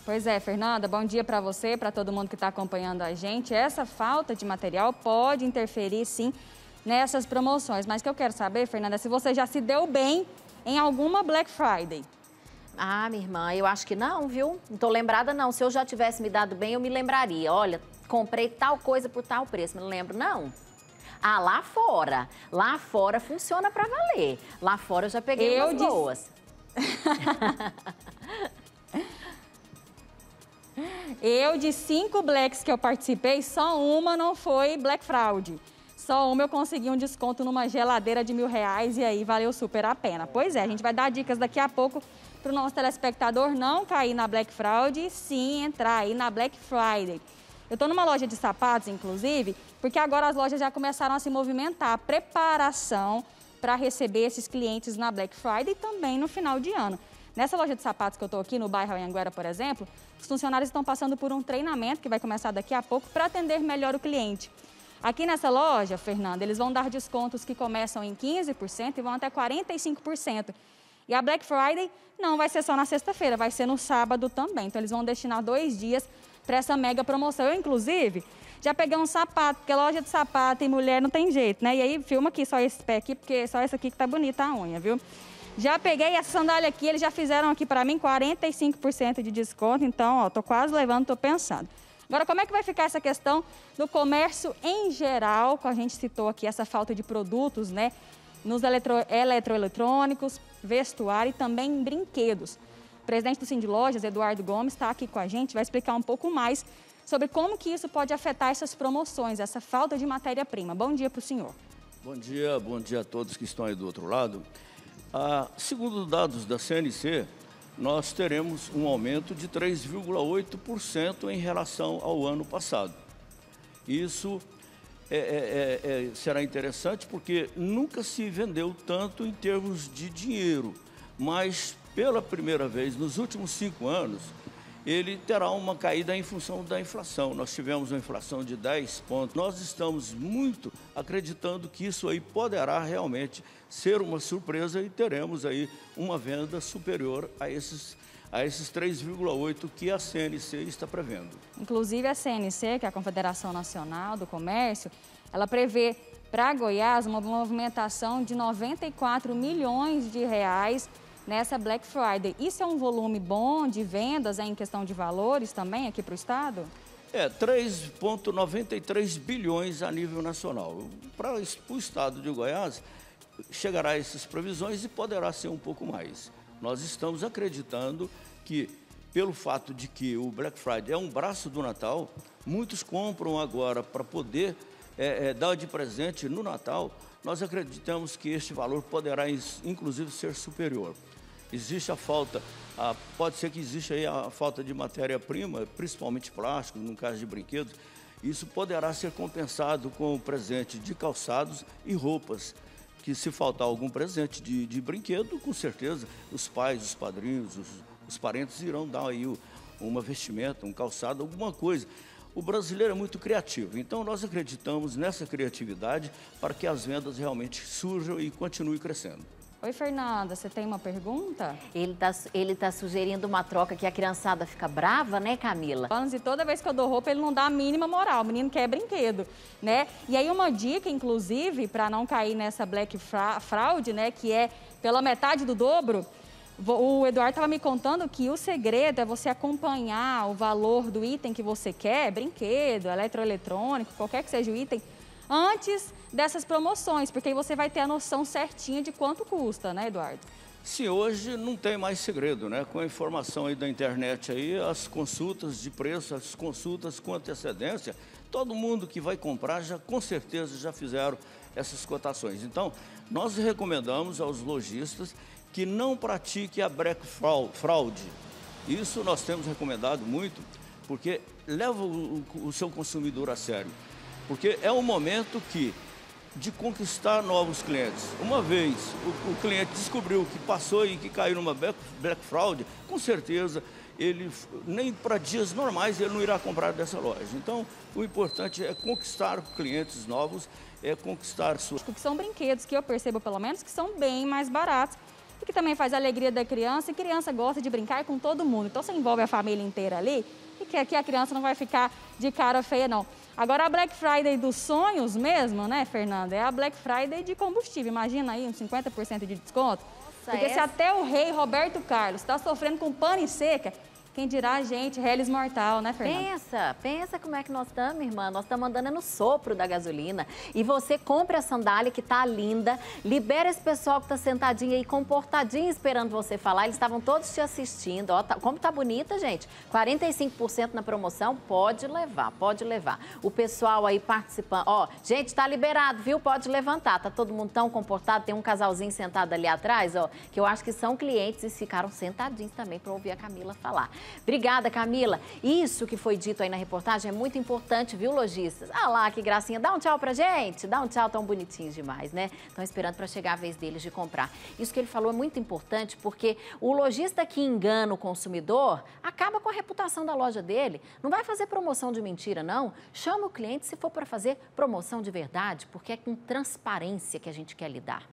Pois é, Fernanda, bom dia para você, para todo mundo que está acompanhando a gente. Essa falta de material pode interferir, sim, nessas promoções. Mas o que eu quero saber, Fernanda, é se você já se deu bem em alguma Black Friday. Ah, minha irmã, eu acho que não, viu? Não tô lembrada, não. Se eu já tivesse me dado bem, eu me lembraria. Olha, comprei tal coisa por tal preço, não lembro, não. Ah, lá fora. Lá fora funciona pra valer. Lá fora eu já peguei umas boas. Eu, de 5 Blacks que eu participei, só uma não foi Black Fraud. Só uma eu consegui um desconto numa geladeira de R$1.000 e aí valeu super a pena. Pois é, a gente vai dar dicas daqui a pouco para o nosso telespectador não cair na Black Fraud e sim entrar aí na Black Friday. Eu estou numa loja de sapatos, inclusive, porque agora as lojas já começaram a se movimentar, a preparação para receber esses clientes na Black Friday e também no final de ano. Nessa loja de sapatos que eu estou aqui, no bairro Anhanguera, por exemplo, os funcionários estão passando por um treinamento que vai começar daqui a pouco para atender melhor o cliente. Aqui nessa loja, Fernanda, eles vão dar descontos que começam em 15% e vão até 45%. E a Black Friday não vai ser só na sexta-feira, vai ser no sábado também. Então, eles vão destinar 2 dias para essa mega promoção. Eu, inclusive, já peguei um sapato, porque loja de sapato e mulher não tem jeito, né? E aí, filma aqui só esse pé aqui, porque só esse aqui que tá bonita a unha, viu? Já peguei essa sandália aqui, eles já fizeram aqui para mim 45% de desconto. Então, ó, tô quase levando, tô pensando. Agora, como é que vai ficar essa questão do comércio em geral? A gente citou aqui essa falta de produtos, né? Nos eletroeletrônicos, vestuário e também em brinquedos. O presidente do Sindlojas, Eduardo Gomes, está aqui com a gente, vai explicar um pouco mais sobre como que isso pode afetar essas promoções, essa falta de matéria-prima. Bom dia para o senhor. Bom dia a todos que estão aí do outro lado. Segundo dados da CNC, nós teremos um aumento de 3,8% em relação ao ano passado. Isso será interessante porque nunca se vendeu tanto em termos de dinheiro, mas pela primeira vez nos últimos 5 anos, ele terá uma caída em função da inflação. Nós tivemos uma inflação de 10 pontos. Nós estamos muito acreditando que isso aí poderá realmente ser uma surpresa e teremos aí uma venda superior a esses 3,8 que a CNC está prevendo. Inclusive a CNC, que é a Confederação Nacional do Comércio, ela prevê para Goiás uma movimentação de 94 milhões de reais nessa Black Friday. Isso é um volume bom de vendas em questão de valores também aqui para o estado? 3,93 bilhões a nível nacional. Para o estado de Goiás, chegará a essas previsões e poderá ser um pouco mais. Nós estamos acreditando que, pelo fato de que o Black Friday é um braço do Natal, muitos compram agora para poder dar de presente no Natal. Nós acreditamos que este valor poderá, inclusive, ser superior. Existe a falta, pode ser que exista aí a falta de matéria-prima, principalmente plástico, no caso de brinquedos. Isso poderá ser compensado com o presente de calçados e roupas, que se faltar algum presente de brinquedo, com certeza os pais, os padrinhos, os parentes irão dar aí uma vestimenta, um calçado, alguma coisa. O brasileiro é muito criativo, então nós acreditamos nessa criatividade para que as vendas realmente surjam e continuem crescendo. Oi, Fernanda, você tem uma pergunta? Ele tá sugerindo uma troca que a criançada fica brava, né, Camila? E toda vez que eu dou roupa, ele não dá a mínima moral, o menino quer brinquedo, né? E aí uma dica, inclusive, para não cair nessa Black Fraud, né, que é pela metade do dobro, o Eduardo estava me contando que o segredo é você acompanhar o valor do item que você quer, brinquedo, eletroeletrônico, qualquer que seja o item, antes dessas promoções, porque aí você vai ter a noção certinha de quanto custa, né, Eduardo? Sim, hoje não tem mais segredo, né? Com a informação aí da internet aí, as consultas de preço, as consultas com antecedência, todo mundo que vai comprar já com certeza já fizeram essas cotações. Então, nós recomendamos aos lojistas que não pratique a Black Fraud. Isso nós temos recomendado muito, porque leva o seu consumidor a sério. Porque é um momento de conquistar novos clientes. Uma vez o cliente descobriu que passou e que caiu numa Black Fraud, com certeza, ele nem para dias normais ele não irá comprar dessa loja. Então, o importante é conquistar clientes novos, é conquistar suas... Que são brinquedos que eu percebo, pelo menos, que são bem mais baratos. E porque também faz a alegria da criança, e criança gosta de brincar com todo mundo. Então, você envolve a família inteira ali, e que aqui a criança não vai ficar de cara feia, não. Agora, a Black Friday dos sonhos mesmo, né, Fernanda? É a Black Friday de combustível. Imagina aí, uns 50% de desconto. Nossa, porque se até o rei Roberto Carlos está sofrendo com pane seca, quem dirá a gente, Hellis Mortal, né, Fernanda? Pensa como é que nós estamos, irmã. Nós estamos andando no sopro da gasolina. E você compra a sandália que tá linda, libera esse pessoal que está sentadinho aí, comportadinho, esperando você falar. Eles estavam todos te assistindo. Ó, como tá bonita, gente. 45% na promoção, pode levar, pode levar. O pessoal aí participando. Ó, gente, tá liberado, viu? Pode levantar. Tá todo mundo tão comportado. Tem um casalzinho sentado ali atrás, ó, que eu acho que são clientes e ficaram sentadinhos também para ouvir a Camila falar. Obrigada, Camila. Isso que foi dito aí na reportagem é muito importante, viu, lojistas? Ah lá, que gracinha. Dá um tchau pra gente. Dá um tchau, tão bonitinhos demais, né? Estão esperando para chegar a vez deles de comprar. Isso que ele falou é muito importante porque o lojista que engana o consumidor acaba com a reputação da loja dele. Não vai fazer promoção de mentira, não. Chama o cliente se for para fazer promoção de verdade, porque é com transparência que a gente quer lidar.